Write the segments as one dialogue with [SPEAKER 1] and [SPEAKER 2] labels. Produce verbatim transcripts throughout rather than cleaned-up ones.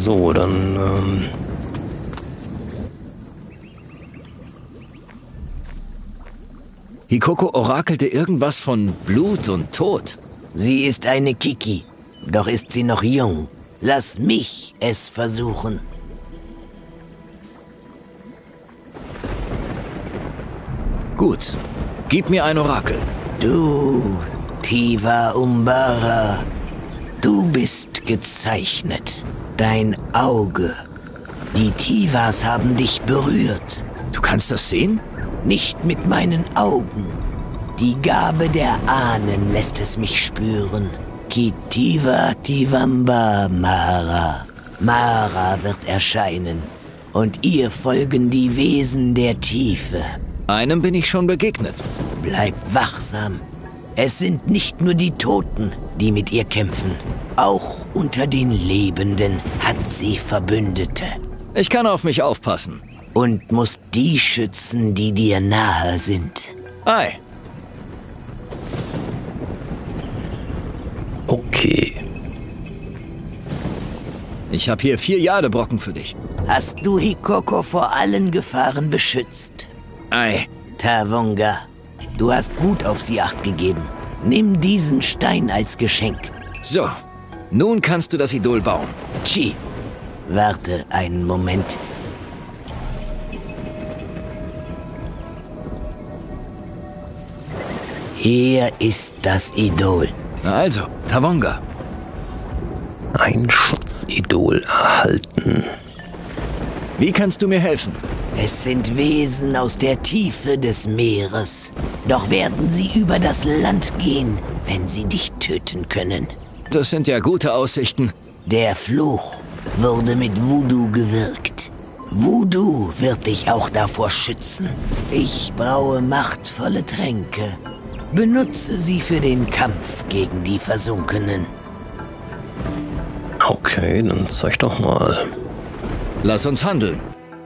[SPEAKER 1] So, dann, ähm...
[SPEAKER 2] Hikoko orakelte irgendwas von Blut und Tod.
[SPEAKER 3] Sie ist eine Kiki, doch ist sie noch jung. Lass mich es versuchen.
[SPEAKER 2] Gut, gib mir ein Orakel.
[SPEAKER 3] Du, Tiva Umbara, du bist gezeichnet. Dein Auge. Die Tivas haben dich berührt.
[SPEAKER 2] Du kannst das sehen?
[SPEAKER 3] Nicht mit meinen Augen. Die Gabe der Ahnen lässt es mich spüren. Kitiva Tivamba Mara. Mara wird erscheinen. Und ihr folgen die Wesen der Tiefe.
[SPEAKER 2] Einem bin ich schon begegnet.
[SPEAKER 3] Bleib wachsam. Es sind nicht nur die Toten, die mit ihr kämpfen. Auch unter den Lebenden hat sie Verbündete.
[SPEAKER 2] Ich kann auf mich aufpassen.
[SPEAKER 3] Und muss die schützen, die dir nahe sind.
[SPEAKER 2] Ei.
[SPEAKER 1] Okay.
[SPEAKER 2] Ich habe hier vier Jadebrocken für dich.
[SPEAKER 3] Hast du Hikoko vor allen Gefahren beschützt?
[SPEAKER 2] Ei.
[SPEAKER 3] Tavonga, du hast gut auf sie Acht gegeben. Nimm diesen Stein als Geschenk.
[SPEAKER 2] So, nun kannst du das Idol bauen.
[SPEAKER 3] Chi, warte einen Moment. Hier ist das Idol.
[SPEAKER 2] Also, Tavonga.
[SPEAKER 1] Ein Schutzidol erhalten.
[SPEAKER 2] Wie kannst du mir helfen?
[SPEAKER 3] Es sind Wesen aus der Tiefe des Meeres. Doch werden sie über das Land gehen, wenn sie dich töten können.
[SPEAKER 2] Das sind ja gute Aussichten.
[SPEAKER 3] Der Fluch wurde mit Voodoo gewirkt. Voodoo wird dich auch davor schützen. Ich braue machtvolle Tränke. Benutze sie für den Kampf gegen die Versunkenen.
[SPEAKER 1] Okay, dann zeig doch mal.
[SPEAKER 2] Lass uns handeln.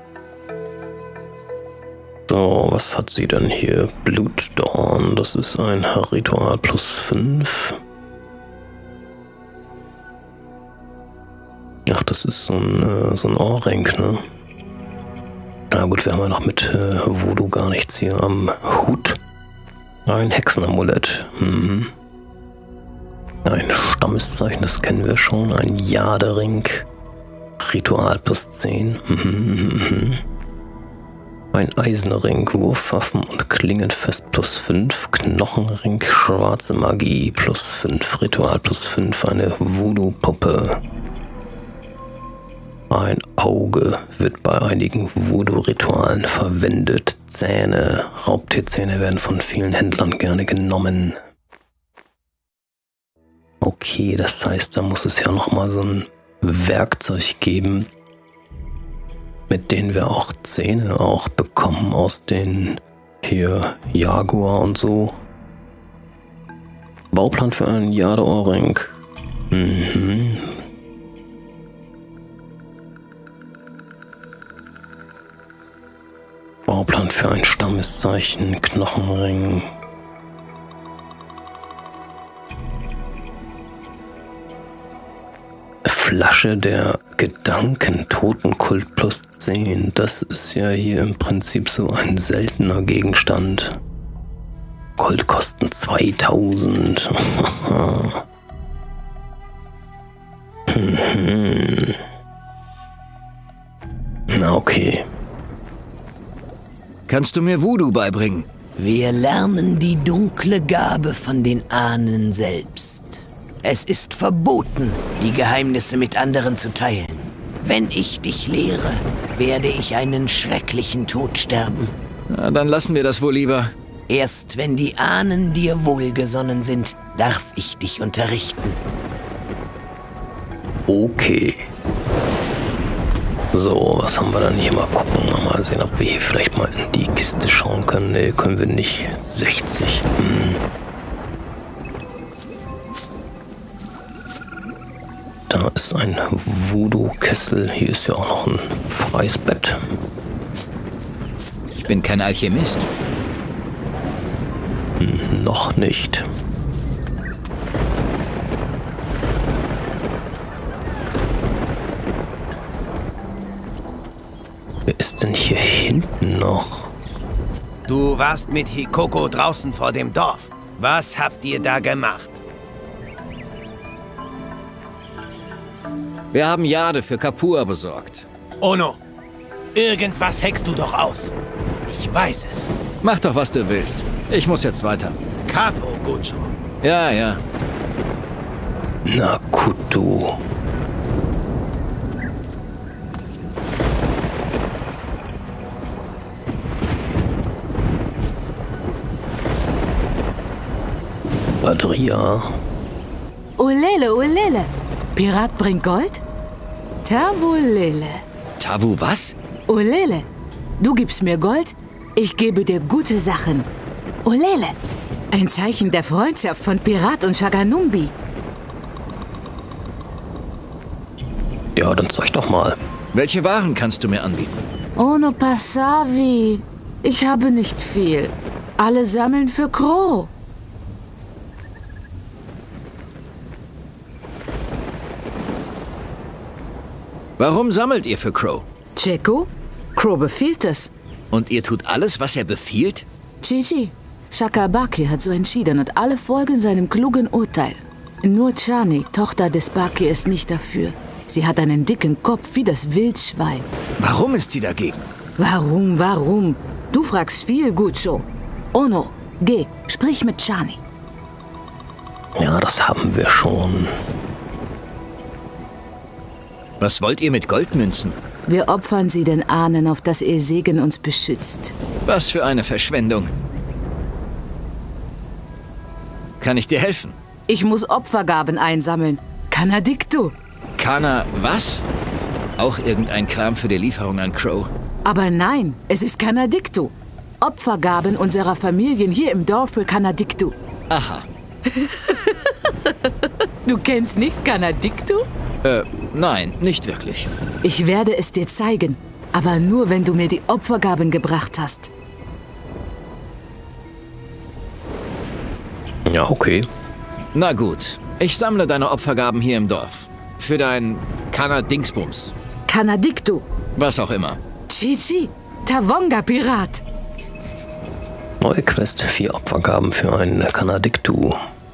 [SPEAKER 1] So, was hat sie denn hier? Blutdorn, das ist ein Ritual plus fünf. Ach, das ist so ein, äh, so ein Ohrring, ne? Na gut, wir haben ja noch mit äh, Voodoo gar nichts hier am Hut. Ein Hexenamulett. Mhm. Ein Stammeszeichen, das kennen wir schon. Ein Jadering. Ritual plus zehn. Mhm. Ein Eisenring, Wurfwaffen und Klingenfest plus fünf. Knochenring, schwarze Magie plus fünf. Ritual plus fünf. Eine Voodoo-Puppe. Ein Auge wird bei einigen Voodoo-Ritualen verwendet. Zähne, Raubtierzähne werden von vielen Händlern gerne genommen. Okay, das heißt, da muss es ja nochmal so ein Werkzeug geben, mit denen wir auch Zähne auch bekommen aus den hier Jaguar und so. Bauplan für einen Jade-Ohrring. Mhm. Bauplan für ein Stammeszeichen, Knochenring. Flasche der Gedanken, Totenkult plus zehn. Das ist ja hier im Prinzip so ein seltener Gegenstand. Gold kosten zweitausend. Na okay.
[SPEAKER 2] Kannst du mir Voodoo beibringen?
[SPEAKER 3] Wir lernen die dunkle Gabe von den Ahnen selbst. Es ist verboten, die Geheimnisse mit anderen zu teilen. Wenn ich dich lehre, werde ich einen schrecklichen Tod sterben.
[SPEAKER 2] Na, dann lassen wir das wohl lieber.
[SPEAKER 3] Erst wenn die Ahnen dir wohlgesonnen sind, darf ich dich unterrichten.
[SPEAKER 1] Okay. So, was haben wir dann hier? Mal gucken, mal sehen, ob wir hier vielleicht mal in die Kiste schauen können. Ne, können wir nicht. sechzig. Hm. Da ist ein Voodoo-Kessel. Hier ist ja auch noch ein freies Bett.
[SPEAKER 2] Ich bin kein Alchemist.
[SPEAKER 1] Hm, noch nicht. ist denn hier hinten noch?
[SPEAKER 4] Du warst mit Hikoko draußen vor dem Dorf. Was habt ihr da gemacht?
[SPEAKER 2] Wir haben Jade für Kapua besorgt.
[SPEAKER 4] Ono, irgendwas hackst du doch aus. Ich weiß es.
[SPEAKER 2] Mach doch, was du willst. Ich muss jetzt weiter.
[SPEAKER 4] Capo, Gucho.
[SPEAKER 2] Ja, ja.
[SPEAKER 1] Nakuto. Adria.
[SPEAKER 5] Olele, olele. Pirat bringt Gold? Tavulele.
[SPEAKER 2] Tavu was?
[SPEAKER 5] Olele. Du gibst mir Gold, ich gebe dir gute Sachen. Olele. Ein Zeichen der Freundschaft von Pirat und Shaganumbi.
[SPEAKER 1] Ja, dann zeig doch mal.
[SPEAKER 2] Welche Waren kannst du mir anbieten?
[SPEAKER 5] Ono Passavi. Ich habe nicht viel. Alle sammeln für Crow.
[SPEAKER 2] Warum sammelt ihr für Crow?
[SPEAKER 5] Checo? Crow befiehlt es.
[SPEAKER 2] Und ihr tut alles, was er befiehlt?
[SPEAKER 5] Chichi. Shakabaki hat so entschieden und alle folgen seinem klugen Urteil. Nur Chani, Tochter des Baki, ist nicht dafür. Sie hat einen dicken Kopf wie das Wildschwein.
[SPEAKER 2] Warum ist sie dagegen?
[SPEAKER 5] Warum, warum? Du fragst viel, Gucho. Ono, geh, sprich mit Chani.
[SPEAKER 1] Ja, das haben wir schon.
[SPEAKER 2] Was wollt ihr mit Goldmünzen?
[SPEAKER 5] Wir opfern sie den Ahnen, auf dass ihr Segen uns beschützt.
[SPEAKER 2] Was für eine Verschwendung. Kann ich dir helfen?
[SPEAKER 5] Ich muss Opfergaben einsammeln. Kanadiktu.
[SPEAKER 2] Kana was? Auch irgendein Kram für die Lieferung an Crow?
[SPEAKER 5] Aber nein, es ist Kanadiktu. Opfergaben unserer Familien hier im Dorf für Kanadiktu.
[SPEAKER 2] Aha.
[SPEAKER 5] Du kennst nicht Kanadiktu?
[SPEAKER 2] Äh, nein, nicht wirklich.
[SPEAKER 5] Ich werde es dir zeigen, aber nur, wenn du mir die Opfergaben gebracht hast.
[SPEAKER 1] Ja, okay.
[SPEAKER 2] Na gut, ich sammle deine Opfergaben hier im Dorf. Für dein Kana-Dingsbums.
[SPEAKER 5] Kanadiktu.
[SPEAKER 2] Was auch immer.
[SPEAKER 5] Chichi, Tavonga-Pirat.
[SPEAKER 1] Neue Quest, vier Opfergaben für einen Kanadiktu.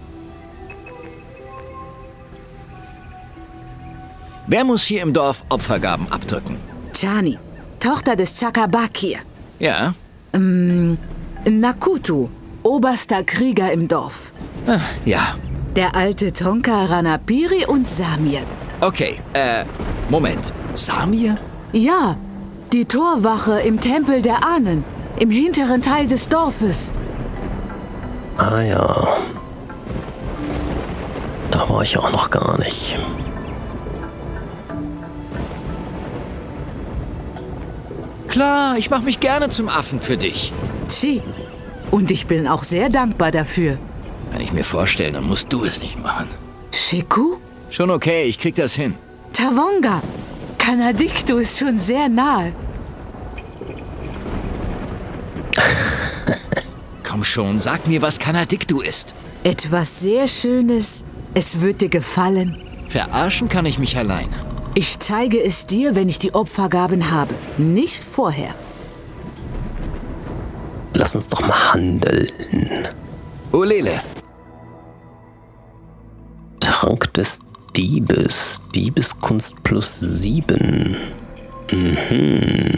[SPEAKER 2] Wer muss hier im Dorf Opfergaben abdrücken?
[SPEAKER 5] Chani, Tochter des Chakabaki.
[SPEAKER 2] Ja?
[SPEAKER 5] Ähm, Nakutu, oberster Krieger im Dorf.
[SPEAKER 2] Ah, ja.
[SPEAKER 5] Der alte Tonka Ranapiri und Samir.
[SPEAKER 2] Okay, äh, Moment. Samir?
[SPEAKER 5] Ja, die Torwache im Tempel der Ahnen, im hinteren Teil des Dorfes.
[SPEAKER 1] Ah ja. Da war ich auch noch gar nicht.
[SPEAKER 2] Klar, ich mach mich gerne zum Affen für dich.
[SPEAKER 5] Tsi, und ich bin auch sehr dankbar dafür.
[SPEAKER 2] Kann ich mir vorstellen, dann musst du es nicht machen.
[SPEAKER 5] Shiku?
[SPEAKER 2] Schon okay, ich krieg das hin.
[SPEAKER 5] Tavonga, Kanadiktu ist schon sehr nahe.
[SPEAKER 2] Komm schon, sag mir, was Kanadiktu ist.
[SPEAKER 5] Etwas sehr Schönes. Es wird dir gefallen.
[SPEAKER 2] Verarschen kann ich mich alleine.
[SPEAKER 5] Ich zeige es dir, wenn ich die Opfergaben habe. Nicht vorher.
[SPEAKER 1] Lass uns doch mal handeln.
[SPEAKER 2] Olele.
[SPEAKER 1] Trank des Diebes. Diebeskunst plus sieben. Mhm.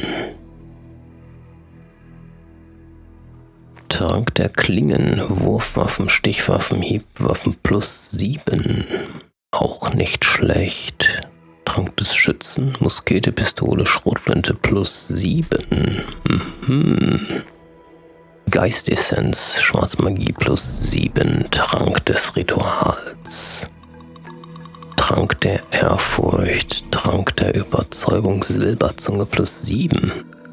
[SPEAKER 1] Trank der Klingen. Wurfwaffen, Stichwaffen, Hiebwaffen plus sieben. Auch nicht schlecht. Trank des Schützen. Muskete, Pistole, Schrotflinte plus sieben. Mhm. Geistessenz, Schwarzmagie plus sieben, Trank des Rituals, Trank der Ehrfurcht, Trank der Überzeugung, Silberzunge plus sieben.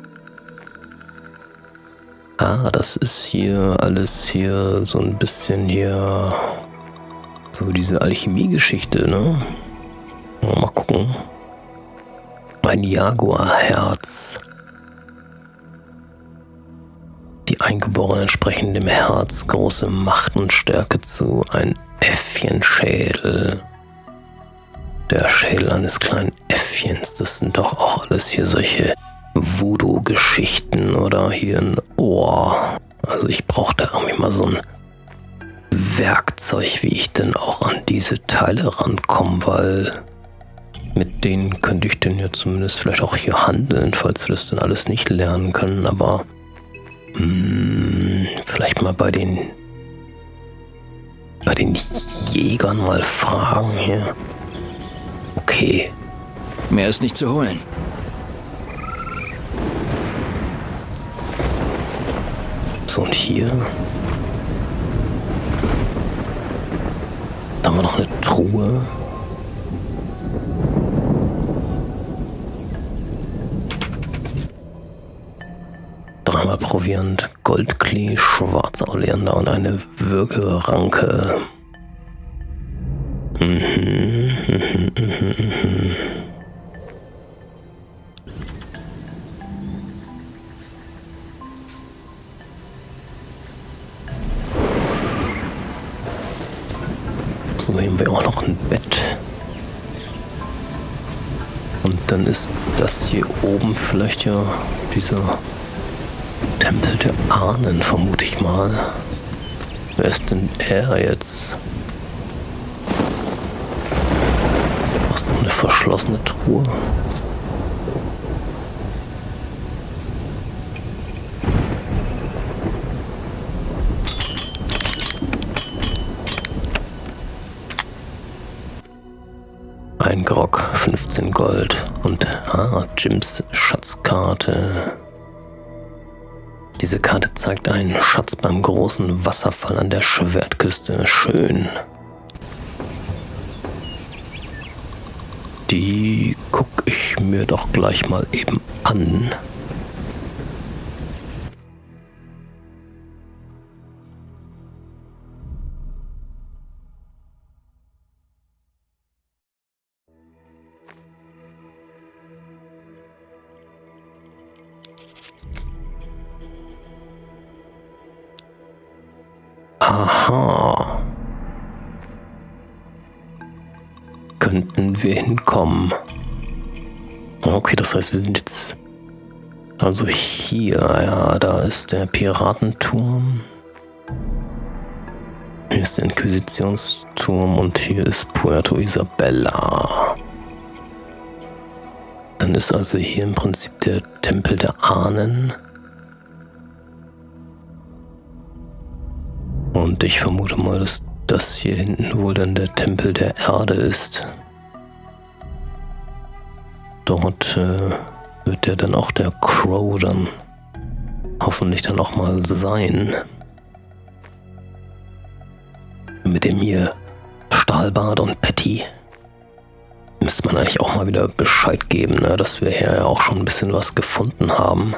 [SPEAKER 1] Ah, das ist hier alles hier so ein bisschen hier, so diese Alchemie-Geschichte, ne? Mal gucken. Ein Jaguarherz. Die Eingeborenen sprechen dem Herz große Macht und Stärke zu. Ein Äffchenschädel. Der Schädel eines kleinen Äffchens. Das sind doch auch alles hier solche Voodoo-Geschichten oder hier ein Ohr. Also ich brauche da irgendwie mal so ein Werkzeug, wie ich denn auch an diese Teile rankomme, weil mit denen könnte ich denn ja zumindest vielleicht auch hier handeln, falls wir das dann alles nicht lernen können, aber mh, vielleicht mal bei den bei den Jägern mal fragen hier. Okay.
[SPEAKER 2] Mehr ist nicht zu holen.
[SPEAKER 1] So, und hier da haben wir noch eine Truhe. Dreimal Proviant, Goldklee, schwarzer Oleander und eine Würgeranke. Mhm, mhm, mhm, mhm. So haben wir auch noch ein Bett. Und dann ist das hier oben vielleicht ja dieser Tempel der Ahnen, vermute ich mal. Wer ist denn er jetzt? Was ist noch eine verschlossene Truhe? Ein Grog, fünfzehn Gold und ah, Jims Schatzkarte. Diese Karte zeigt einen Schatz beim großen Wasserfall an der Schwertküste. Schön. Die gucke ich mir doch gleich mal eben an. Aha. Könnten wir hinkommen? Okay, das heißt, wir sind jetzt also hier. Ja, da ist der Piratenturm. Hier ist der Inquisitionsturm und hier ist Puerto Isabella. Dann ist also hier im Prinzip der Tempel der Ahnen. Und ich vermute mal, dass das hier hinten wohl dann der Tempel der Erde ist. Dort äh, wird ja dann auch der Crow dann hoffentlich dann auch mal sein. Mit dem hier Stahlbart und Patty müsste man eigentlich auch mal wieder Bescheid geben, ne? Dass wir hier ja auch schon ein bisschen was gefunden haben.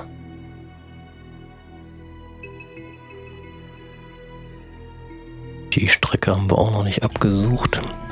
[SPEAKER 1] Die Strecke haben wir auch noch nicht abgesucht.